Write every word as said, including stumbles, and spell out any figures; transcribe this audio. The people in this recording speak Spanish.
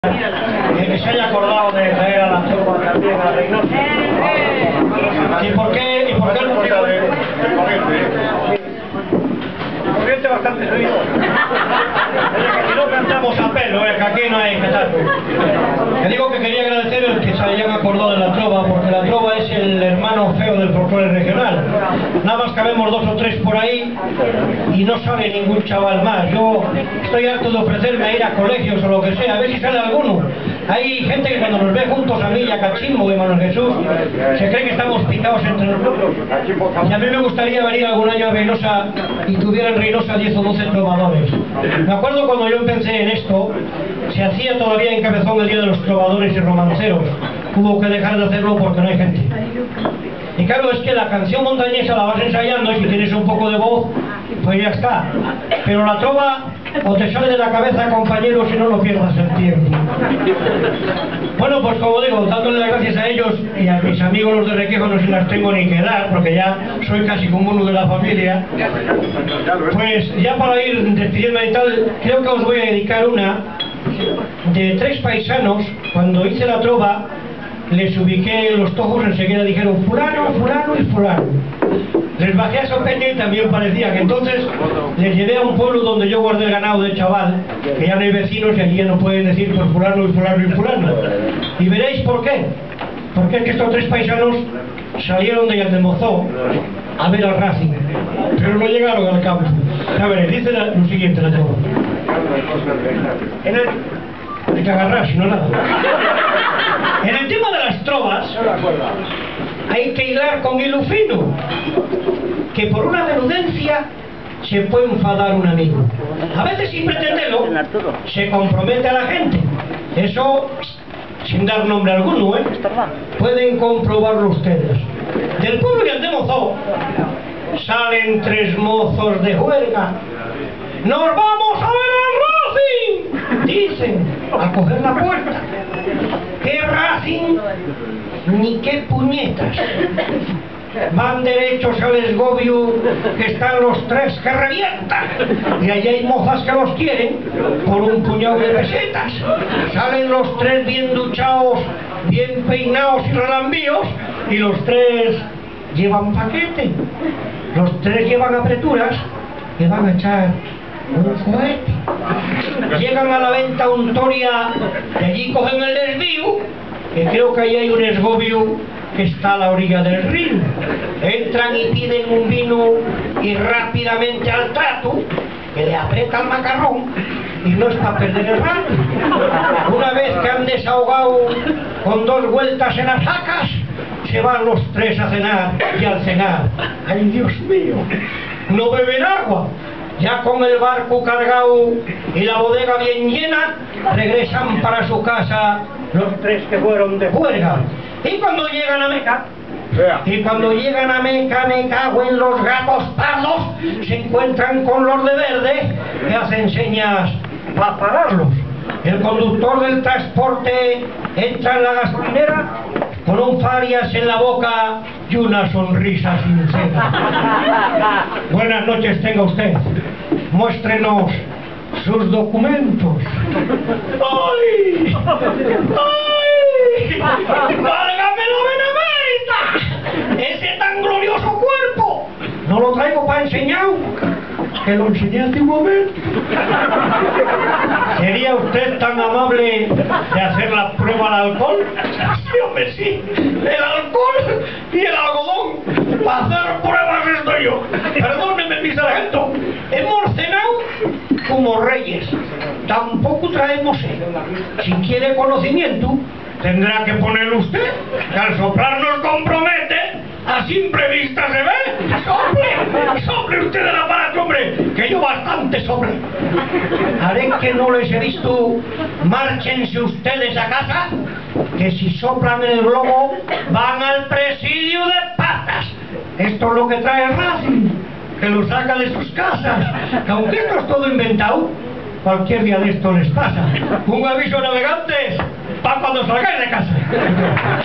El que se haya acordado de traer a la tropa también a Reynosa. ¿Y por qué? ¿Y por qué el motivo de corriente bastante subido? Si no cantamos a pelo, eh, que aquí no hay que tal. Te digo que quería agradecer el que se hayan acordado de la trova, porque la trova es el hermano feo del folclore regional. Nada más cabemos dos o tres por ahí y no sale ningún chaval más. Yo estoy harto de ofrecerme a ir a colegios o lo que sea, a ver si sale alguno. Hay gente que cuando nos ve juntos a mí y a Cachimbo y Manuel Jesús se cree que estamos picados entre nosotros. Y a mí me gustaría venir algún año a Reynosa y tuviera en Reynosa diez o doce trovadores. Me acuerdo cuando yo empecé en esto, se hacía todavía en Cabezón el Día de los Trovadores y Romanceros. Hubo que dejar de hacerlo porque no hay gente. Y claro, es que la canción montañesa la vas ensayando y si tienes un poco de voz, pues ya está. Pero la trova o te sale de la cabeza, compañero, si no lo pierdas el tiempo. Bueno, pues como digo, dándole las gracias a ellos y a mis amigos los de Requejo, no se las tengo ni que dar, porque ya soy casi como uno de la familia. Pues ya para ir despidiendo y tal, creo que os voy a dedicar una de tres paisanos. Cuando hice la trova, les ubiqué los tojos, enseguida dijeron fulano, fulano y fulano. Les bajé a Sopeña y también parecía que entonces les llevé a un pueblo donde yo guardé el ganado de chaval, que ya no hay vecinos y allí ya no pueden decir pues fulano y fulano y fulano. Y veréis por qué. Porque es que estos tres paisanos salieron de Yaldemozó a ver al Racing, pero no llegaron al campo. A ver, dice la, lo siguiente la trova. En el... hay que agarrar, si no nada. En el tema de las trovas hay que hilar con hilo fino, que por una menudencia se puede enfadar un amigo. A veces sin pretenderlo se compromete a la gente. Eso sin dar nombre alguno, ¿eh? Pueden comprobarlo ustedes. Del pueblo de Yaldemozó salen tres mozos de juerga. ¡Nos vamos a ver al Racing!, dicen, a coger la puerta. ¿Qué Racing? Ni qué puñetas. Van derechos al esgobio, que están los tres que revientan. Y allí hay mozas que los quieren por un puñado de pesetas. Salen los tres bien duchados, bien peinados y relambíos, y los tres llevan paquete. Los tres llevan apreturas que van a echar un cohete. Llegan a la venta un toria y allí cogen el desvío, que creo que ahí hay un esgobio que está a la orilla del río. Entran y piden un vino y rápidamente al trato, que le aprieta el macarrón y no es para perder el rato. Una vez que han desahogado con dos vueltas en las sacas, se van los tres a cenar y al cenar, ¡ay Dios mío!, no beben agua. Ya con el barco cargado y la bodega bien llena, regresan para su casa los tres que fueron de juerga. Y cuando llegan a Meca, y cuando llegan a Meca, me cago en los gatos pardos, se encuentran con los de verde que hacen señas para pararlos. El conductor del transporte entra en la gasolinera con un Farias en la boca y una sonrisa sincera. Buenas noches tenga usted. Muéstrenos sus documentos. ¡Ay! ¡Ay! ¡Válgame la benemérita! ¡Ese tan glorioso cuerpo! No lo traigo para enseñar, que lo enseñé hace un momento. ¿Sería usted tan amable de hacer la prueba al alcohol? Sí, hombre, sí. El alcohol y el algodón. Para hacer pruebas estoy yo. Perdóneme, mi sargento. Hemos cenado como reyes. Tampoco traemos sed. Si quiere conocimiento, tendrá que ponerlo usted, que al soplar nos compromete. A simple vista se ve. ¡Sople! ¡Sople usted el aparato, hombre! Que yo bastante sobre. Haré que no les he visto. Márchense ustedes a casa, que si soplan en el globo van al presidio de patas. Esto es lo que trae el Racing, que lo saca de sus casas. Que aunque esto es todo inventado, cualquier día de esto les pasa. Un aviso, navegantes, para cuando salgáis de casa.